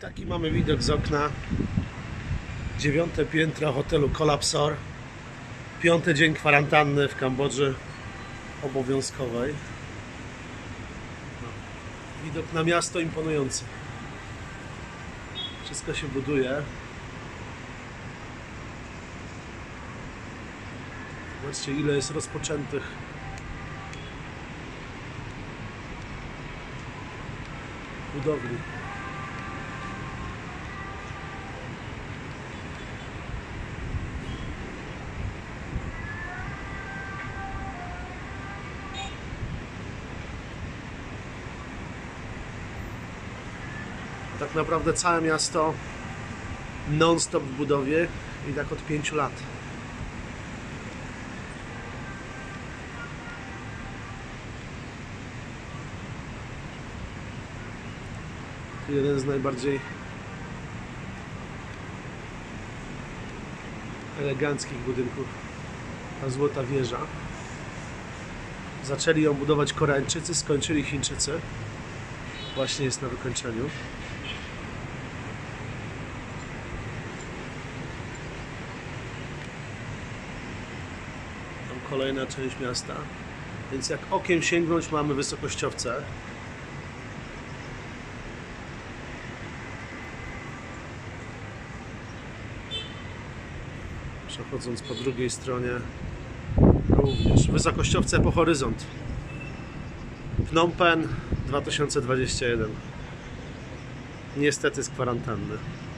Taki mamy widok z okna. 9. piętro hotelu Kolapsor. 5. dzień kwarantanny w Kambodży obowiązkowej. Widok na miasto imponujący. Wszystko się buduje. Zobaczcie, ile jest rozpoczętych budowli. Tak naprawdę całe miasto non-stop w budowie i tak od 5 lat. To jeden z najbardziej eleganckich budynków, ta Złota Wieża. Zaczęli ją budować Koreańczycy, skończyli Chińczycy. Właśnie jest na wykończeniu. Tam kolejna część miasta. Więc jak okiem sięgnąć, mamy wysokościowce. Przechodząc po drugiej stronie, również wysokościowce po horyzont. Phnom Penh 2021. Niestety z kwarantanny.